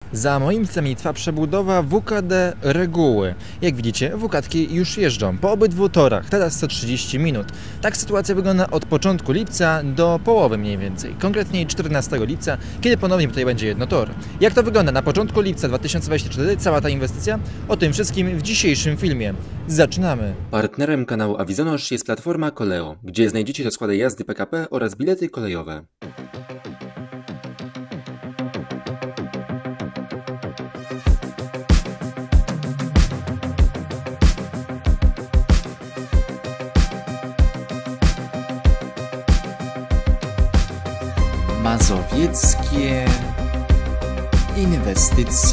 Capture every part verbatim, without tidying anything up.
Za moimi plecami trwa przebudowa W K D Reguły. Jak widzicie, W K D-ki już jeżdżą po obydwu torach, teraz co trzydzieści minut. Tak sytuacja wygląda od początku lipca do połowy mniej więcej, konkretnie czternastego lipca, kiedy ponownie tutaj będzie jednotor. Jak to wygląda na początku lipca dwa tysiące dwudziestego czwartego, cała ta inwestycja? O tym wszystkim w dzisiejszym filmie. Zaczynamy! Partnerem kanału Avizonosz jest platforma Koleo, gdzie znajdziecie rozkłady jazdy P K P oraz bilety kolejowe. Mazowieckie inwestycje.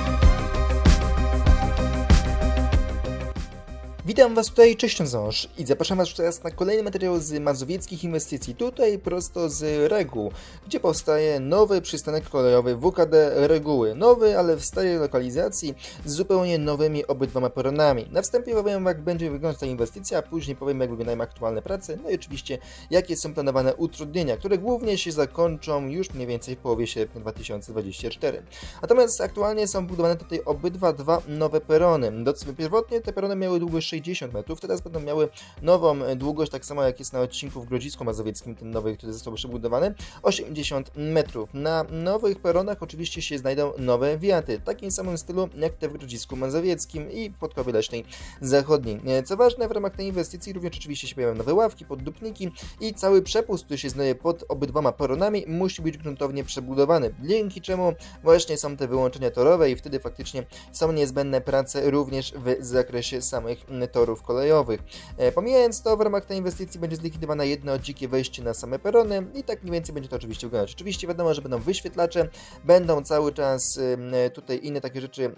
Witam Was tutaj, cześć Ząż i zapraszam Was teraz na kolejny materiał z mazowieckich inwestycji, tutaj prosto z Reguł, gdzie powstaje nowy przystanek kolejowy W K D Reguły. Nowy, ale w starej lokalizacji z zupełnie nowymi obydwoma peronami. Na wstępie powiem, jak będzie wyglądać ta inwestycja, a później powiem, jak wyglądają aktualne prace, no i oczywiście jakie są planowane utrudnienia, które głównie się zakończą już mniej więcej w połowie sierpnia dwa tysiące dwudziestego czwartego. Natomiast aktualnie są budowane tutaj obydwa dwa nowe perony. Do, pierwotnie te perony miały długość sześćdziesiąt metrów, teraz będą miały nową długość, tak samo jak jest na odcinku w Grodzisku Mazowieckim, ten nowy, który został przebudowany, osiemdziesiąt metrów. Na nowych peronach oczywiście się znajdą nowe wiaty, w takim samym stylu jak te w Grodzisku Mazowieckim i w Podkowie Leśnej Zachodniej. Co ważne, w ramach tej inwestycji również oczywiście się pojawią nowe ławki, poddupniki i cały przepust, który się znajduje pod obydwoma peronami, musi być gruntownie przebudowany, dzięki czemu właśnie są te wyłączenia torowe i wtedy faktycznie są niezbędne prace również w zakresie samych torów kolejowych. E, pomijając to, w ramach tej inwestycji będzie zlikwidowane jedno dzikie wejście na same perony i tak mniej więcej będzie to oczywiście wyglądać. Oczywiście wiadomo, że będą wyświetlacze, będą cały czas e, tutaj inne takie rzeczy,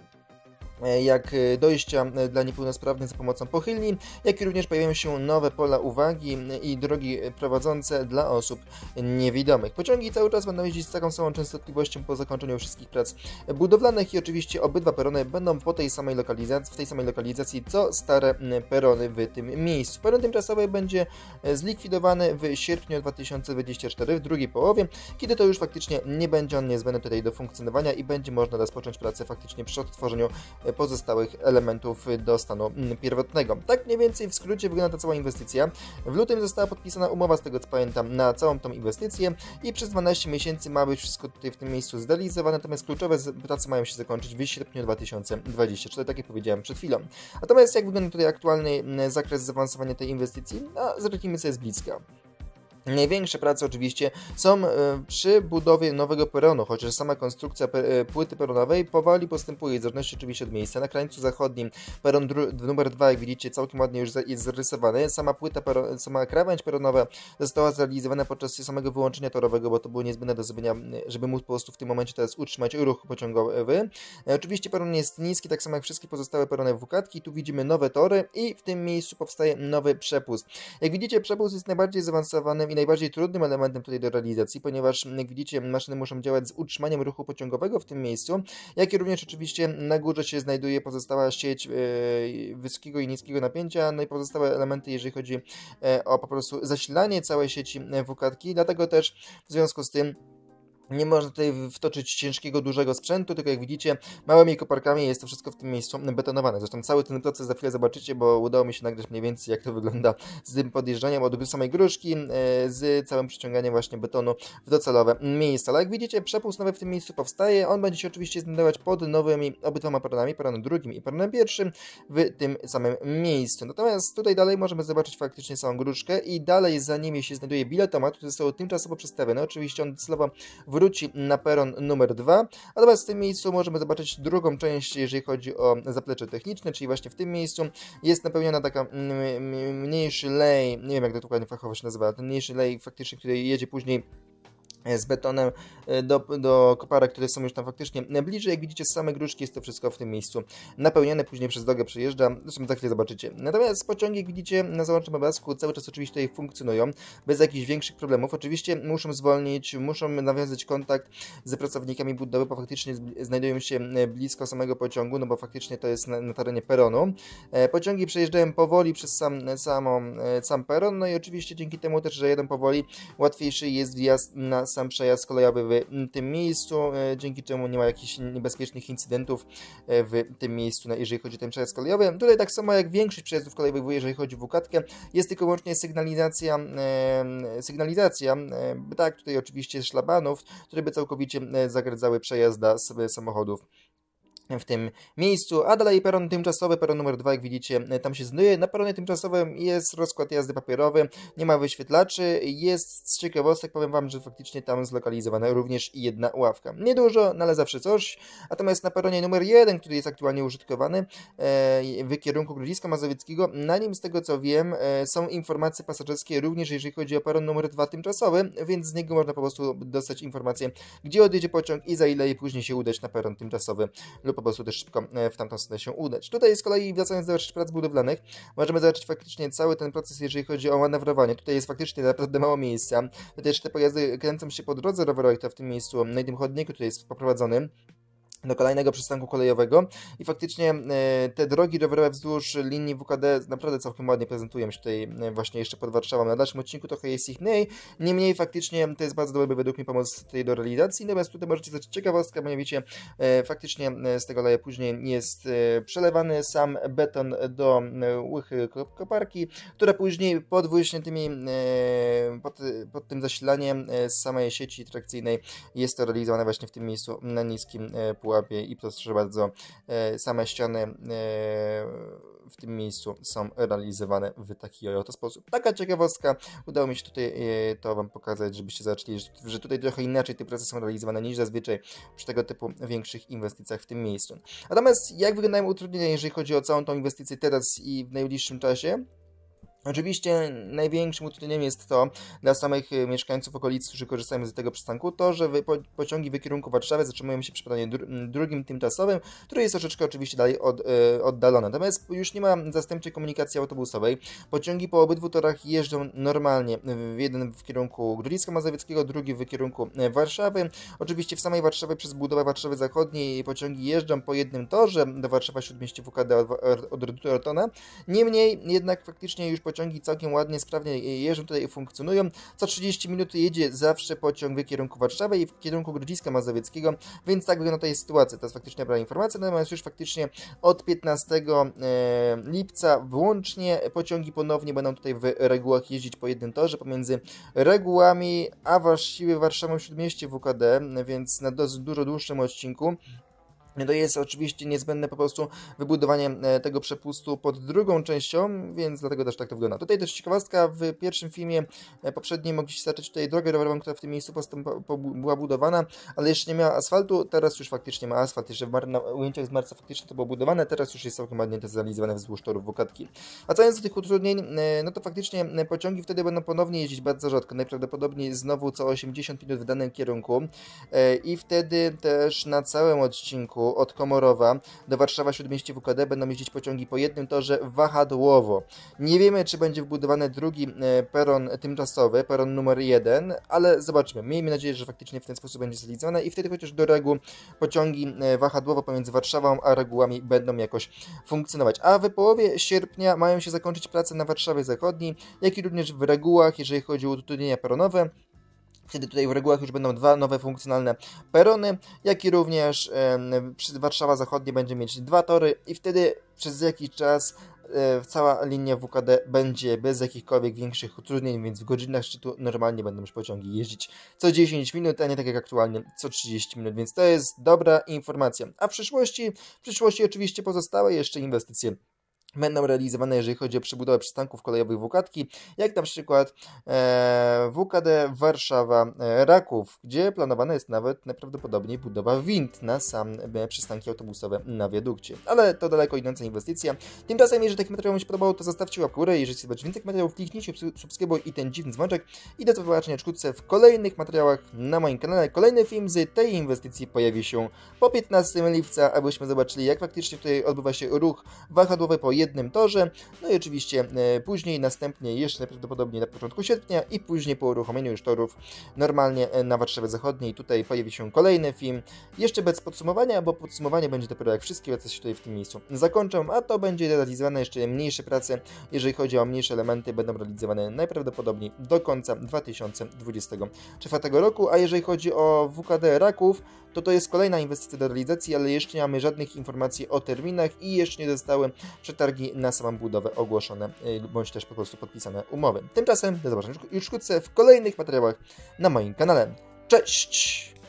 jak dojścia dla niepełnosprawnych za pomocą pochylni, jak i również pojawiają się nowe pola uwagi i drogi prowadzące dla osób niewidomych. Pociągi cały czas będą jeździć z taką samą częstotliwością po zakończeniu wszystkich prac budowlanych i oczywiście obydwa perony będą po tej samej lokalizacji, w tej samej lokalizacji co stare perony w tym miejscu. Peron tymczasowy będzie zlikwidowany w sierpniu dwa tysiące dwudziestego czwartego, w drugiej połowie, kiedy to już faktycznie nie będzie on niezbędny tutaj do funkcjonowania i będzie można rozpocząć pracę faktycznie przy odtworzeniu pozostałych elementów do stanu pierwotnego. Tak mniej więcej w skrócie wygląda ta cała inwestycja. W lutym została podpisana umowa, z tego co pamiętam, na całą tą inwestycję i przez dwanaście miesięcy ma być wszystko tutaj w tym miejscu zrealizowane, natomiast kluczowe prace mają się zakończyć w sierpniu dwa tysiące dwudziestego czwartego, tak jak powiedziałem przed chwilą. Natomiast jak wygląda tutaj aktualny zakres zaawansowania tej inwestycji? No, zerknijmy sobie z bliska. Największe prace oczywiście są przy budowie nowego peronu, chociaż sama konstrukcja płyty peronowej powoli postępuje, w zależności oczywiście od miejsca. Na krańcu zachodnim peron numer dwa, jak widzicie, całkiem ładnie już jest zarysowany. Sama płyta, peron, sama krawędź peronowa została zrealizowana podczas samego wyłączenia torowego, bo to było niezbędne do zrobienia, żeby móc po prostu w tym momencie teraz utrzymać ruch pociągowy. Oczywiście peron jest niski, tak samo jak wszystkie pozostałe perony W K D-ki. Tu widzimy nowe tory i w tym miejscu powstaje nowy przepust. Jak widzicie, przepust jest najbardziej zaawansowany i najbardziej trudnym elementem tutaj do realizacji, ponieważ jak widzicie, maszyny muszą działać z utrzymaniem ruchu pociągowego w tym miejscu, jak i również oczywiście na górze się znajduje pozostała sieć yy, wysokiego i niskiego napięcia, no i pozostałe elementy, jeżeli chodzi yy, o po prostu zasilanie całej sieci W K D-ki, dlatego też w związku z tym nie można tutaj wtoczyć ciężkiego, dużego sprzętu, tylko jak widzicie, małymi koparkami jest to wszystko w tym miejscu betonowane. Zresztą cały ten proces za chwilę zobaczycie, bo udało mi się nagrać mniej więcej, jak to wygląda z tym podjeżdżaniem od samej gruszki, z całym przyciąganiem właśnie betonu w docelowe miejsca. Ale jak widzicie, przepust nowy w tym miejscu powstaje. On będzie się oczywiście znajdować pod nowymi obydwoma peronami, peronem drugim i peronem pierwszym w tym samym miejscu. Natomiast tutaj dalej możemy zobaczyć faktycznie całą gruszkę i dalej za nimi się znajduje biletomat, który został tymczasowo przestawiony. Oczywiście on docelowo w wróci na peron numer dwa, natomiast w tym miejscu możemy zobaczyć drugą część, jeżeli chodzi o zaplecze techniczne, czyli właśnie w tym miejscu jest napełniona taka mniejszy lej, nie wiem jak to dokładnie fachowo się nazywa, ten mniejszy lej faktycznie, który jedzie później z betonem do, do koparek, które są już tam faktycznie bliżej. Jak widzicie, z same gruszki jest to wszystko w tym miejscu napełnione, później przez drogę przejeżdża, zresztą za chwilę zobaczycie. Natomiast pociągi, jak widzicie na załączonym obrazku, cały czas oczywiście tutaj funkcjonują, bez jakichś większych problemów. Oczywiście muszą zwolnić, muszą nawiązać kontakt z pracownikami budowy, bo faktycznie znajdują się blisko samego pociągu, no bo faktycznie to jest na, na terenie peronu. Pociągi przejeżdżają powoli przez sam, samą, sam peron, no i oczywiście dzięki temu też, że jedą powoli, łatwiejszy jest wjazd na sam przejazd kolejowy w tym miejscu, dzięki czemu nie ma jakichś niebezpiecznych incydentów w tym miejscu, jeżeli chodzi o ten przejazd kolejowy. Tutaj tak samo jak większość przejazdów kolejowych, jeżeli chodzi o W K T, jest tylko wyłącznie sygnalizacja, sygnalizacja, brak tutaj oczywiście szlabanów, które by całkowicie zagradzały przejazd samochodów w tym miejscu, a dalej peron tymczasowy, peron numer dwa, jak widzicie, tam się znajduje. Na peronie tymczasowym jest rozkład jazdy papierowy, nie ma wyświetlaczy, jest z ciekawostek, powiem wam, że faktycznie tam zlokalizowana również jedna ławka. Niedużo, no ale zawsze coś. Natomiast na peronie numer jeden, który jest aktualnie użytkowany w kierunku Grodziska Mazowieckiego, na nim, z tego co wiem, są informacje pasażerskie również jeżeli chodzi o peron numer dwa tymczasowy, więc z niego można po prostu dostać informację, gdzie odjedzie pociąg i za ile i później się udać na peron tymczasowy lub po prostu też szybko w tamtą stronę się udać. Tutaj z kolei, wracając do prac budowlanych, możemy zobaczyć faktycznie cały ten proces, jeżeli chodzi o manewrowanie. Tutaj jest faktycznie naprawdę mało miejsca. Tutaj też te pojazdy kręcą się po drodze rowerowej, to w tym miejscu, na tym chodniku, który jest poprowadzony do kolejnego przystanku kolejowego i faktycznie e, te drogi rowerowe wzdłuż linii W K D naprawdę całkiem ładnie prezentują się tutaj e, właśnie jeszcze pod Warszawą. Na dalszym odcinku trochę jest ich mniej, niemniej faktycznie to jest bardzo dobry według mnie pomoc tutaj do realizacji, natomiast tutaj możecie zobaczyć ciekawostkę, mianowicie e, faktycznie z tego leja później jest e, przelewany sam beton do e, łychy koparki, która później pod właśnie tymi e, pod, pod tym zasilaniem e, z samej sieci trakcyjnej jest to realizowane właśnie w tym miejscu na niskim e, pułapie. I proszę bardzo, e, same ściany e, w tym miejscu są realizowane w taki oto sposób. Taka ciekawostka, udało mi się tutaj e, to wam pokazać, żebyście zobaczyli, że, że tutaj trochę inaczej te procesy są realizowane niż zazwyczaj przy tego typu większych inwestycjach w tym miejscu. Natomiast jak wyglądają utrudnienia, jeżeli chodzi o całą tą inwestycję teraz i w najbliższym czasie? Oczywiście największym utrudnieniem jest to dla samych mieszkańców okolic, którzy korzystają z tego przystanku, to, że po, pociągi w kierunku Warszawy zatrzymują się przy pedanie dru, drugim tymczasowym, który jest troszeczkę oczywiście dalej od, e, oddalony. Natomiast już nie ma zastępczej komunikacji autobusowej. Pociągi po obydwu torach jeżdżą normalnie, jeden w kierunku Grodziska Mazowieckiego, drugi w kierunku Warszawy. Oczywiście w samej Warszawie przez budowę Warszawy Zachodniej pociągi jeżdżą po jednym torze do Warszawa Śródmieście W K D od, od Redutu Ortona. Niemniej jednak faktycznie już pociągi całkiem ładnie, sprawnie jeżdżą tutaj i funkcjonują. Co trzydzieści minut jedzie zawsze pociąg w kierunku Warszawy i w kierunku Grodziska Mazowieckiego, więc tak wygląda tutaj sytuacja. To jest faktycznie dobra informacja, natomiast już faktycznie od piętnastego lipca włącznie pociągi ponownie będą tutaj w regułach jeździć po jednym torze pomiędzy regułami, a właściwie Warszawą Śródmieście W K D, więc na dosyć dużo dłuższym odcinku. To jest oczywiście niezbędne po prostu wybudowanie tego przepustu pod drugą częścią, więc dlatego też tak to wygląda. Tutaj też ciekawostka, w pierwszym filmie poprzednim mogliście zobaczyć tutaj drogę rowerową, która w tym miejscu była budowana, ale jeszcze nie miała asfaltu, teraz już faktycznie ma asfalt, jeszcze w na ujęciach z marca faktycznie to było budowane, teraz już jest całkiem ładnie to zrealizowane wzdłuż torów W K T. A co do tych utrudnień, no to faktycznie pociągi wtedy będą ponownie jeździć bardzo rzadko, najprawdopodobniej znowu co osiemdziesiąt minut w danym kierunku i wtedy też na całym odcinku od Komorowa do Warszawa Śródmieście W K D będą jeździć pociągi po jednym torze wahadłowo. Nie wiemy, czy będzie wbudowany drugi peron tymczasowy, peron numer jeden, ale zobaczymy. Miejmy nadzieję, że faktycznie w ten sposób będzie zrealizowane i wtedy chociaż do reguł pociągi wahadłowo pomiędzy Warszawą a regułami będą jakoś funkcjonować. A w połowie sierpnia mają się zakończyć prace na Warszawie Zachodniej, jak i również w regułach, jeżeli chodzi o utrudnienia peronowe. Wtedy tutaj w regułach już będą dwa nowe funkcjonalne perony, jak i również e, Warszawa Zachodnia będzie mieć dwa tory i wtedy przez jakiś czas e, cała linia W K D będzie bez jakichkolwiek większych utrudnień, więc w godzinach szczytu normalnie będą już pociągi jeździć co dziesięć minut, a nie tak jak aktualnie co trzydzieści minut, więc to jest dobra informacja. A w przyszłości, w przyszłości oczywiście pozostałe jeszcze inwestycje będą realizowane, jeżeli chodzi o przebudowę przystanków kolejowych W K T, jak na przykład e, W K D Warszawa e, Raków, gdzie planowana jest nawet najprawdopodobniej budowa wind na sam e, przystanki autobusowe na wiadukcie. Ale to daleko idąca inwestycja. Tymczasem, jeżeli taki materiał Wam się podobał, to zostawcie łapkę w górę. Jeżeli chcecie zobaczyć więcej materiałów, kliknijcie subskrybuj i ten dziwny dzwoneczek. I do zobaczenia wkrótce w kolejnych materiałach na moim kanale. Kolejny film z tej inwestycji pojawi się po piętnastego lipca, abyśmy zobaczyli, jak faktycznie tutaj odbywa się ruch wahadłowy po jednym torze, no i oczywiście później, następnie jeszcze najprawdopodobniej na początku sierpnia i później po uruchomieniu już torów normalnie na Warszawie Zachodniej tutaj pojawi się kolejny film, jeszcze bez podsumowania, bo podsumowanie będzie dopiero jak wszystkie wraca się tutaj w tym miejscu zakończą, a to będzie realizowane jeszcze mniejsze prace, jeżeli chodzi o mniejsze elementy, będą realizowane najprawdopodobniej do końca dwa tysiące dwudziestego czwartego roku, a jeżeli chodzi o W K D Raków, to to jest kolejna inwestycja do realizacji, ale jeszcze nie mamy żadnych informacji o terminach i jeszcze nie zostały przetargi na samą budowę ogłoszone, bądź też po prostu podpisane umowy. Tymczasem do zobaczenia już wkrótce w kolejnych materiałach na moim kanale. Cześć!